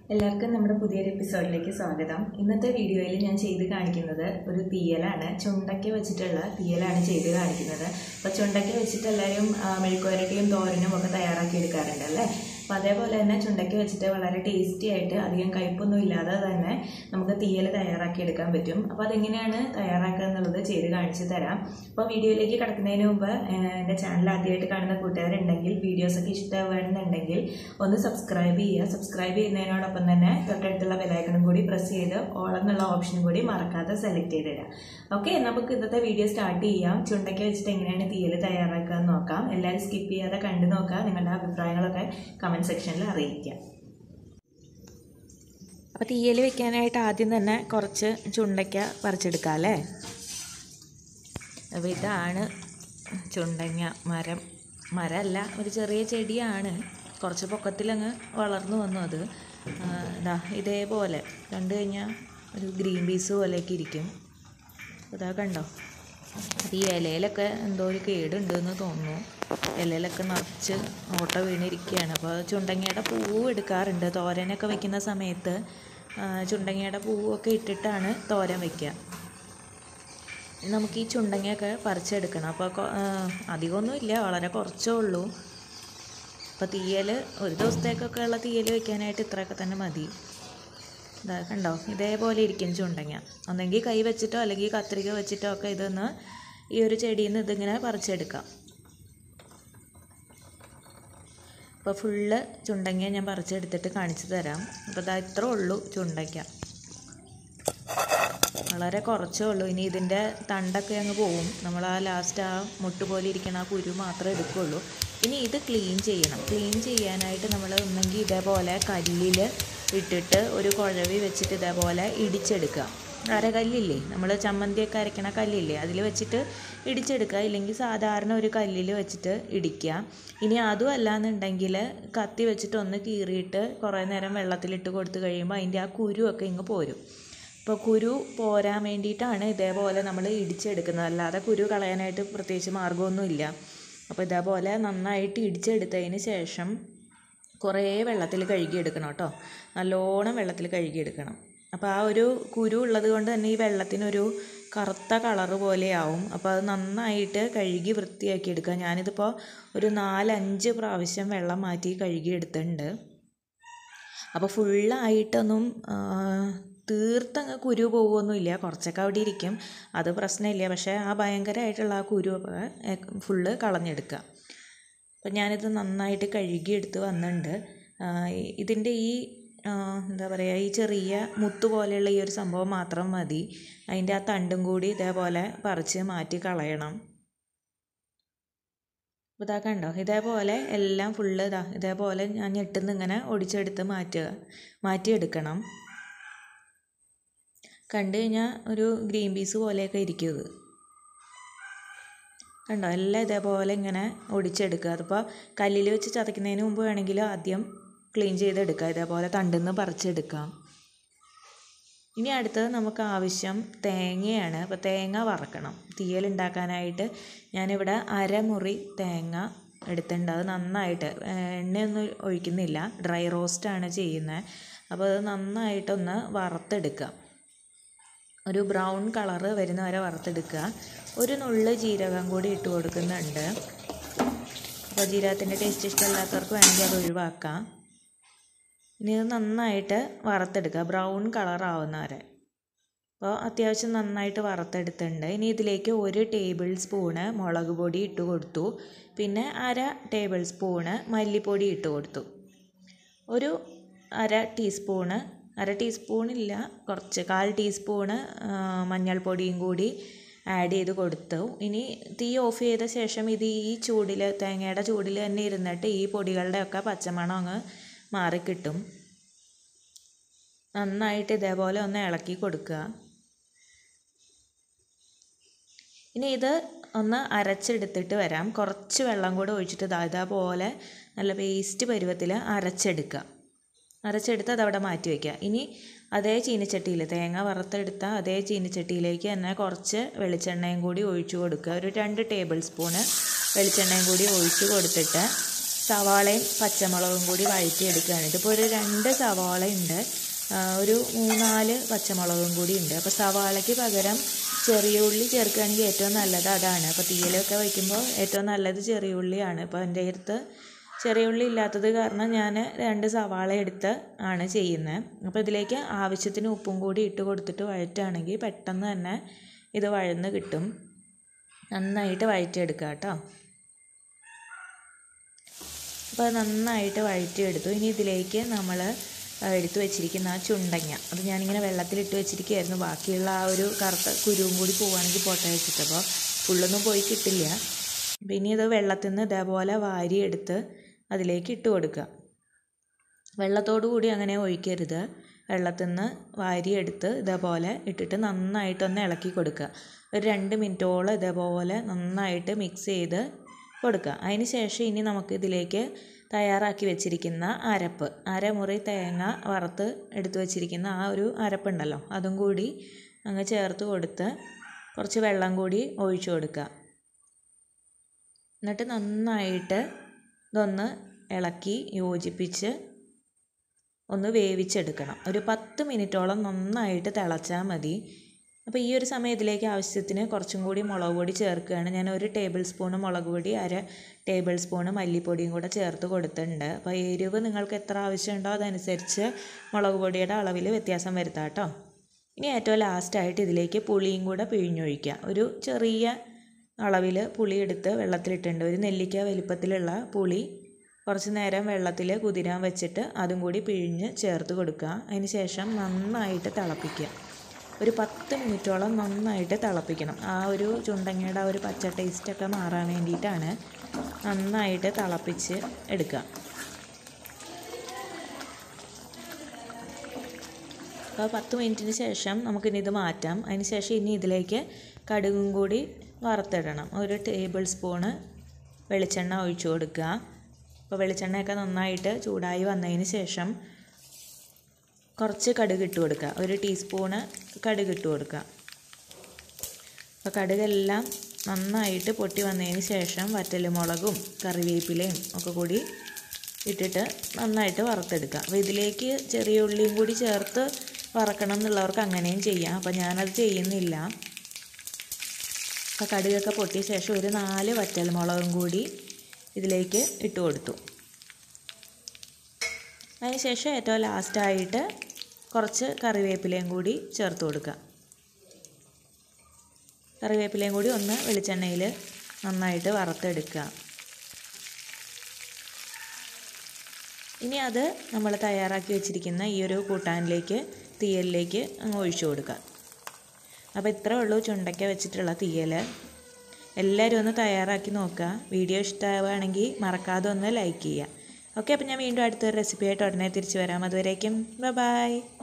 എല്ലാവർക്കും നമ്മുടെ പുതിയൊരു എപ്പിസോഡിലേക്ക് സ്വാഗതം. ഇന്നത്തെ വീഡിയോയിൽ ഞാൻ ചെയ്ത് കാണിക്കുന്നത് ഒരു തീയലാണ്. ചുണ്ടക്ക വെച്ചിട്ടുള്ള തീയലാണ് ചെയ്ത് കാണിക്കുന്നത്. അപ്പോൾ ചുണ്ടക്ക വെച്ചിട്ട് എല്ലാവരും മെഴുക്കുവരട്ടിയും തോരനും ഒക്കെ തയ്യാറാക്കി എടുക്കാറുണ്ടല്ലേ. അപ്പോൾ അതേപോലെ തന്നെ ചുണ്ടക്ക വെച്ചിട്ട് വളരെ ടേസ്റ്റി ആയിട്ട് അധികം കയ്പൊന്നും ഇല്ലാതെ തന്നെ നമുക്ക് തീയൽ തയ്യാറാക്കി എടുക്കാൻ പറ്റും. അപ്പോൾ അതെങ്ങനെയാണ് തയ്യാറാക്കുക എന്നുള്ളത് ചെയ്ത് കാണിച്ചു തരാം. അപ്പോൾ വീഡിയോയിലേക്ക് കടക്കുന്നതിന് മുമ്പ് എൻ്റെ ചാനൽ ആദ്യമായിട്ട് കാണുന്ന കൂട്ടുകാരുണ്ടെങ്കിൽ വീഡിയോസൊക്കെ ഇഷ്ടമാണെന്നുണ്ടെങ്കിൽ ഒന്ന് സബ്സ്ക്രൈബ് ചെയ്യുക. സബ്സ്ക്രൈബ് ചെയ്യുന്നതിനോടൊപ്പം തന്നെ തൊട്ടടുത്തുള്ള ബെലൈക്കണും കൂടി പ്രസ് ചെയ്ത് ഓൾ എന്നുള്ള ഓപ്ഷനും കൂടി മറക്കാതെ സെലക്ട് ചെയ്തിടുക. ഓക്കെ, നമുക്ക് ഇന്നത്തെ വീഡിയോ സ്റ്റാർട്ട് ചെയ്യാം. ചുണ്ടക്ക വെച്ചിട്ട് എങ്ങനെയാണ് തീയൽ തയ്യാറാക്കുക എന്ന് നോക്കാം. എല്ലാവരും സ്കിപ്പ് ചെയ്യാതെ കണ്ടു നോക്കുക. നിങ്ങളുടെ അഭിപ്രായങ്ങളൊക്കെ കമൻറ്റ് സെക്ഷനിൽ അറിയിക്കുക. അപ്പോൾ തീയൽ വെക്കാനായിട്ട് ആദ്യം തന്നെ കുറച്ച് ചുണ്ടക്ക പറിച്ചെടുക്കാം അല്ലേ. അപ്പോൾ ഇതാണ് ചുണ്ടങ്ങ മരമല്ല, ഒരു ചെറിയ ചെടിയാണ്. കുറച്ച് പൊക്കത്തിലങ്ങ് വളർന്നു വന്നു. അത് ഇതേപോലെ കണ്ടു കഴിഞ്ഞാൽ ഒരു ഗ്രീൻ പീസ് പോലെയൊക്കെ ഇരിക്കും. അതാ കണ്ടോ, അത് ഈ ഇലയിലൊക്കെ എന്തോ ഒരു കേടുണ്ടെന്ന് തോന്നുന്നു. ഇലയിലൊക്കെ നിറച്ച് ഓട്ട വീണിരിക്കുകയാണ്. അപ്പോൾ ചുണ്ടങ്ങയുടെ പൂവ് എടുക്കാറുണ്ട് തോരനൊക്കെ വെക്കുന്ന സമയത്ത്. ചുണ്ടങ്ങയുടെ പൂവൊക്കെ ഇട്ടിട്ടാണ് തോരൻ വയ്ക്കുക. നമുക്ക് ഈ ചുണ്ടങ്ങയൊക്കെ പറിച്ചെടുക്കണം. അപ്പോൾ അധികമൊന്നുമില്ല, വളരെ കുറച്ചേ ഉള്ളൂ. അപ്പോൾ തീയൽ ഒരു ദിവസത്തേക്കൊക്കെ ഉള്ള തീയൽ വെക്കാനായിട്ട് ഇത്രയൊക്കെ തന്നെ മതി. ഇതാ കണ്ടോ, ഇതേപോലെ ഇരിക്കും ചുണ്ടങ്ങ. ഒന്നെങ്കിൽ കൈ വെച്ചിട്ടോ അല്ലെങ്കിൽ കത്രിക വെച്ചിട്ടോ ഒക്കെ ഇതൊന്ന് ഈ ഒരു ചെടിയിൽ നിന്ന് ഇതിങ്ങനെ പറിച്ചെടുക്കാം. അപ്പോൾ ഫുള്ള് ചുണ്ടങ്ങ ഞാൻ പറിച്ചെടുത്തിട്ട് കാണിച്ചു തരാം. അപ്പോൾ ഇതാ ഇത്രേ ഉള്ളൂ ചുണ്ടയ്ക്ക, വളരെ കുറച്ചേ ഉള്ളൂ. ഇനി ഇതിൻ്റെ തണ്ടൊക്കെ അങ്ങ് പോവും. നമ്മൾ ആ ലാസ്റ്റ് ആ മുട്ട് പോലെ ഇരിക്കുന്ന ആ കുരു മാത്രമേ എടുക്കുകയുള്ളൂ. ഇനി ഇത് ക്ലീൻ ചെയ്യണം. ക്ലീൻ ചെയ്യാനായിട്ട് നമ്മൾ ഒന്നെങ്കിൽ ഇതേപോലെ കല്ലിൽ ഇട്ടിട്ട് ഒരു കുഴവി വെച്ചിട്ട് ഇതേപോലെ ഇടിച്ചെടുക്കുക. അരകല്ലില്ലേ, നമ്മൾ ചമ്മന്തിയൊക്കെ അരയ്ക്കണ കല്ലില്ലേ, അതിൽ വെച്ചിട്ട് ഇടിച്ചെടുക്കുക. ഇല്ലെങ്കിൽ സാധാരണ ഒരു കല്ലിൽ വെച്ചിട്ട് ഇടിക്കുക. ഇനി അതും അല്ലാന്നുണ്ടെങ്കിൽ കത്തി വെച്ചിട്ട് ഒന്ന് കീറിയിട്ട് കുറേ നേരം വെള്ളത്തിലിട്ട് കൊടുത്തു കഴിയുമ്പോൾ അതിൻ്റെ ആ കുരുവൊക്കെ ഇങ്ങ് പോരും. ഇപ്പോൾ കുരു പോരാൻ വേണ്ടിയിട്ടാണ് ഇതേപോലെ നമ്മൾ ഇടിച്ചെടുക്കുന്നത്. അല്ലാതെ കുരു കളയാനായിട്ട് പ്രത്യേകിച്ച് മാർഗ്ഗമൊന്നുമില്ല. അപ്പോൾ ഇതേപോലെ നന്നായിട്ട് ഇടിച്ചെടുത്തതിന് ശേഷം കുറേ വെള്ളത്തിൽ കഴുകിയെടുക്കണം കേട്ടോ. നല്ലോണം വെള്ളത്തിൽ കഴുകിയെടുക്കണം. അപ്പോൾ ആ ഒരു കുരു ഉള്ളത് കൊണ്ട് തന്നെ ഈ വെള്ളത്തിനൊരു കറുത്ത കളറ് പോലെയാവും. അപ്പോൾ അത് നന്നായിട്ട് കഴുകി വൃത്തിയാക്കി എടുക്കുക. ഞാനിതിപ്പോൾ ഒരു 4-5 പ്രാവശ്യം വെള്ളം മാറ്റി കഴുകിയെടുത്തിട്ടുണ്ട്. അപ്പോൾ ഫുള്ളായിട്ടൊന്നും തീർത്തങ്ങ് കുരു പോകുമൊന്നുമില്ല, കുറച്ചൊക്കെ അവിടെ ഇരിക്കും, അത് പ്രശ്നമില്ല. പക്ഷേ ആ ഭയങ്കരമായിട്ടുള്ള ആ കുരുവൊക്കെ ഫുള്ള് കളഞ്ഞെടുക്കുക. അപ്പം ഞാനിത് നന്നായിട്ട് കഴുകിയെടുത്ത് വന്നിട്ടുണ്ട്. ഇതിൻ്റെ ഈ എന്താ പറയുക, ഈ ചെറിയ മുത്ത് പോലെയുള്ള ഈ ഒരു സംഭവം മാത്രം മതി. അതിൻ്റെ ആ തണ്ടും കൂടി ഇതേപോലെ പറിച്ച് മാറ്റി കളയണം. അപ്പോൾ ഇതാ കണ്ടോ, ഇതേപോലെ എല്ലാം ഫുള്ള് ഇതേപോലെ ഞാൻ ഞെട്ടുന്ന ഇങ്ങനെ ഒടിച്ചെടുത്ത് മാറ്റിയെടുക്കണം. കണ്ടു കഴിഞ്ഞാൽ ഒരു ഗ്രീൻ പീസ് പോലെയൊക്കെ ഇരിക്കും ഇത്. കണ്ടോ, എല്ലാം ഇതേപോലെ ഇങ്ങനെ ഒടിച്ചെടുക്കുക. അതിപ്പോൾ കല്ലിൽ വെച്ച് ചതയ്ക്കുന്നതിന് മുമ്പ് വേണമെങ്കിൽ ആദ്യം ക്ലീൻ ചെയ്തെടുക്കുക. ഇതേപോലെ തണ്ടിന്ന് പറിച്ചെടുക്കാം. ഇനി അടുത്തത് നമുക്ക് ആവശ്യം തേങ്ങയാണ്. അപ്പോൾ തേങ്ങ വറക്കണം. തീയൽ ഉണ്ടാക്കാനായിട്ട് ഞാനിവിടെ 1/2 മുറി തേങ്ങ എടുത്തിട്ടുണ്ട്. അത് നന്നായിട്ട് എണ്ണയൊന്നും ഒഴിക്കുന്നില്ല, ഡ്രൈ റോസ്റ്റാണ് ചെയ്യുന്നത്. അപ്പോൾ അത് നന്നായിട്ടൊന്ന് വറുത്തെടുക്കുക. ഒരു ബ്രൗൺ കളറ് വരുന്ന വരെ വറുത്തെടുക്കുക. ഒരു നുള്ള് ജീരകം കൂടി ഇട്ട് കൊടുക്കുന്നുണ്ട്. അപ്പോൾ ജീരകത്തിൻ്റെ ടേസ്റ്റ് ഇഷ്ടമില്ലാത്തവർക്ക് വേണമെങ്കിൽ അത് ഒഴിവാക്കാം. ഇനി ഇത് നന്നായിട്ട് വറുത്തെടുക്കുക, ബ്രൗൺ കളറാവുന്ന വരെ. അപ്പോൾ അത്യാവശ്യം നന്നായിട്ട് വറുത്തെടുത്തിട്ടുണ്ട്. ഇനി ഇതിലേക്ക് 1 ടേബിൾ സ്പൂണ് മുളക് പൊടി ഇട്ട് കൊടുത്തു. പിന്നെ 1/2 ടേബിൾ സ്പൂണ് മല്ലിപ്പൊടി ഇട്ട് കൊടുത്തു. ഒരു 1/2 ടീസ്പൂണ്, 1/2 ടീസ്പൂണില്ല, കുറച്ച് 1/4 ടീസ്പൂണ് മഞ്ഞൾപ്പൊടിയും കൂടി ആഡ് ചെയ്ത് കൊടുത്തു. ഇനി തീ ഓഫ് ചെയ്ത ശേഷം ഇത് ഈ ചൂടിൽ, തേങ്ങയുടെ ചൂടിൽ തന്നെ ഇരുന്നിട്ട് ഈ പൊടികളുടെയൊക്കെ പച്ചമണം അങ്ങ് മാറിക്കിട്ടും. നന്നായിട്ട് ഇതേപോലെ ഒന്ന് ഇളക്കി കൊടുക്കുക. ഇനി ഇത് ഒന്ന് അരച്ചെടുത്തിട്ട് വരാം. കുറച്ച് വെള്ളം കൂടെ ഒഴിച്ചിട്ട് ഇതേപോലെ നല്ല പേസ്റ്റ് പരുവത്തിൽ അരച്ചെടുക്കുക. അരച്ചെടുത്ത് അതവിടെ മാറ്റി വയ്ക്കുക. ഇനി അതേ ചീനിച്ചട്ടിയിൽ, തേങ്ങ വറുത്തെടുത്ത അതേ ചീനിച്ചട്ടിയിലേക്ക് തന്നെ കുറച്ച് വെളിച്ചെണ്ണയും കൂടി ഒഴിച്ചു കൊടുക്കുക. ഒരു 2 ടേബിൾ സ്പൂണ് വെളിച്ചെണ്ണയും കൂടി ഒഴിച്ച് കൊടുത്തിട്ട് സവാളയും പച്ചമുളകും കൂടി വഴറ്റിയെടുക്കുകയാണ്. ഇതിപ്പോൾ ഒരു 2 സവാള ഉണ്ട്, ഒരു 3-4 പച്ചമുളകും കൂടി ഉണ്ട്. അപ്പോൾ സവാളയ്ക്ക് പകരം ചെറിയ ഉള്ളി ചേർക്കുകയാണെങ്കിൽ ഏറ്റവും നല്ലത് അതാണ്. അപ്പോൾ തീയലൊക്കെ വയ്ക്കുമ്പോൾ ഏറ്റവും നല്ലത് ചെറിയ ഉള്ളിയാണ്. ഇപ്പോൾ എൻ്റെ അടുത്ത് ചെറിയ ഉള്ളി ഇല്ലാത്തത് കാരണം ഞാൻ 2 സവാള എടുത്ത് ആണ് ചെയ്യുന്നത്. അപ്പോൾ ഇതിലേക്ക് ആവശ്യത്തിന് ഉപ്പും കൂടി ഇട്ട് കൊടുത്തിട്ട് വഴറ്റുകയാണെങ്കിൽ പെട്ടെന്ന് തന്നെ ഇത് വഴന്ന് കിട്ടും. നന്നായിട്ട് വഴറ്റിയെടുക്കുക കേട്ടോ. അപ്പോൾ നന്നായിട്ട് വഴറ്റിയെടുത്തു. ഇനി ഇതിലേക്ക് നമ്മൾ എടുത്തു വെച്ചിരിക്കുന്ന ആ ചുണ്ടങ്ങ, അത് ഞാനിങ്ങനെ വെള്ളത്തിലിട്ട് വെച്ചിരിക്കുകയായിരുന്നു. ബാക്കിയുള്ള ആ ഒരു കറുത്ത കുരുവും കൂടി പോവുകയാണെങ്കിൽ പോട്ടെ വെച്ചിട്ട്, അപ്പോൾ ഫുള്ളൊന്നും പോയി കിട്ടില്ല. പിന്നെ ഇത് വെള്ളത്തിൽ നിന്ന് ഇതേപോലെ വാരിയെടുത്ത് അതിലേക്ക് ഇട്ട് കൊടുക്കുക. വെള്ളത്തോടു കൂടി അങ്ങനെ ഒഴിക്കരുത്, വെള്ളത്തിൽ നിന്ന് വാരിയെടുത്ത് ഇതേപോലെ ഇട്ടിട്ട് നന്നായിട്ടൊന്ന് ഇളക്കി കൊടുക്കുക. ഒരു 2 മിനിറ്റോളം ഇതേപോലെ നന്നായിട്ട് മിക്സ് ചെയ്ത് കൊടുക്കുക. അതിന് ശേഷം ഇനി നമുക്ക് ഇതിലേക്ക് തയ്യാറാക്കി വെച്ചിരിക്കുന്ന അരമുറി തേങ്ങ വറുത്ത് എടുത്ത് വെച്ചിരിക്കുന്ന ആ ഒരു അരപ്പുണ്ടല്ലോ, അതും കൂടി അങ്ങ് ചേർത്ത് കൊടുത്ത് കുറച്ച് വെള്ളം കൂടി ഒഴിച്ചു കൊടുക്കുക. എന്നിട്ട് നന്നായിട്ട് ഇതൊന്ന് ഇളക്കി യോജിപ്പിച്ച് ഒന്ന് വേവിച്ചെടുക്കണം. ഒരു 10 മിനിറ്റോളം നന്നായിട്ട് തിളച്ചാൽ മതി. അപ്പോൾ ഈ ഒരു സമയം ഇതിലേക്ക് ആവശ്യത്തിന് കുറച്ചും കൂടി മുളക് പൊടി ചേർക്കുകയാണ്. ഞാൻ 1 ടേബിൾ സ്പൂൺ മുളക് പൊടി, 1/2 ടേബിൾ സ്പൂൺ മല്ലിപ്പൊടിയും കൂടെ ചേർത്ത് കൊടുത്തിട്ടുണ്ട്. അപ്പോൾ എരിവ് നിങ്ങൾക്ക് എത്ര ആവശ്യമുണ്ടോ അതനുസരിച്ച് മുളക് പൊടിയുടെ അളവിൽ വ്യത്യാസം വരുത്താം കേട്ടോ. ഇനി ഏറ്റവും ലാസ്റ്റായിട്ട് ഇതിലേക്ക് പുളിയും കൂടെ പിഴിഞ്ഞൊഴിക്കുക. ഒരു ചെറിയ അളവിൽ പുളി എടുത്ത് വെള്ളത്തിലിട്ടുണ്ട്. ഒരു നെല്ലിക്ക വലിപ്പത്തിലുള്ള പുളി കുറച്ച് നേരം വെള്ളത്തിൽ കുതിരാൻ വെച്ചിട്ട് അതും കൂടി പിഴിഞ്ഞ് ചേർത്ത് കൊടുക്കുക. അതിന് ശേഷം നന്നായിട്ട് തിളപ്പിക്കുക. ഒരു 10 മിനിറ്റോളം നന്നായിട്ട് തിളപ്പിക്കണം. ആ ഒരു ചുണ്ടങ്ങയുടെ ആ ഒരു പച്ച ടേസ്റ്റൊക്കെ മാറാൻ വേണ്ടിയിട്ടാണ് നന്നായിട്ട് തിളപ്പിച്ച് എടുക്കുക. അപ്പോൾ 10 മിനിറ്റിന് ശേഷം നമുക്കിനി ഇത് മാറ്റാം. അതിന് ശേഷം ഇനി ഇതിലേക്ക് കടുകും കൂടി വറുത്തിടണം. 1 ടേബിൾ സ്പൂണ് വെളിച്ചെണ്ണ ഒഴിച്ചു കൊടുക്കുക. അപ്പോൾ വെളിച്ചെണ്ണയൊക്കെ നന്നായിട്ട് ചൂടായി വന്നതിന് ശേഷം കുറച്ച് കടുക് ഇട്ട് കൊടുക്കുക. 1 ടീസ്പൂണ് കടുക് ഇട്ട് കൊടുക്കുക. അപ്പോൾ കടുകെല്ലാം നന്നായിട്ട് പൊട്ടി വന്നതിന് ശേഷം വറ്റൽമുളകും കറിവേപ്പിലയും ഒക്കെ കൂടി ഇട്ടിട്ട് നന്നായിട്ട് വറുത്തെടുക്കുക. അപ്പോൾ ഇതിലേക്ക് ചെറിയ ഉള്ളിയും കൂടി ചേർത്ത് വറക്കണം എന്നുള്ളവർക്ക് അങ്ങനെയും ചെയ്യാം. അപ്പോൾ ഞാനത് ചെയ്യുന്നില്ല. അപ്പോൾ കടുകൊക്കെ പൊട്ടിയ ശേഷം ഒരു 4 വറ്റൽമുളകും കൂടി ഇതിലേക്ക് ഇട്ട് കൊടുത്തു. അതിന് ശേഷം ഏറ്റവും ലാസ്റ്റായിട്ട് കുറച്ച് കറിവേപ്പിലയും കൂടി ചേർത്ത് കൊടുക്കുക. കറിവേപ്പിലയും കൂടി ഒന്ന് വെളിച്ചെണ്ണയിൽ നന്നായിട്ട് വറുത്തെടുക്കുക. ഇനി അത് നമ്മൾ തയ്യാറാക്കി വെച്ചിരിക്കുന്ന ഈ ഒരു കൂട്ടാനിലേക്ക്, തീയലിലേക്ക് അങ്ങ് ഒഴിച്ചു കൊടുക്കുക. അപ്പോൾ ഇത്രേ ഉള്ളൂ ചുണ്ടയ്ക്ക വെച്ചിട്ടുള്ള തീയൽ. എല്ലാവരും ഒന്ന് തയ്യാറാക്കി നോക്കുക. വീഡിയോ ഇഷ്ടമാവുകയാണെങ്കിൽ മറക്കാതെ ഒന്ന് ലൈക്ക് ചെയ്യുക. ഓക്കെ, അപ്പോൾ ഞാൻ വീണ്ടും അടുത്തൊരു റെസിപ്പിയായിട്ട് ഉടനെ തിരിച്ചു വരാം. അതുവരേക്കും ബൈ.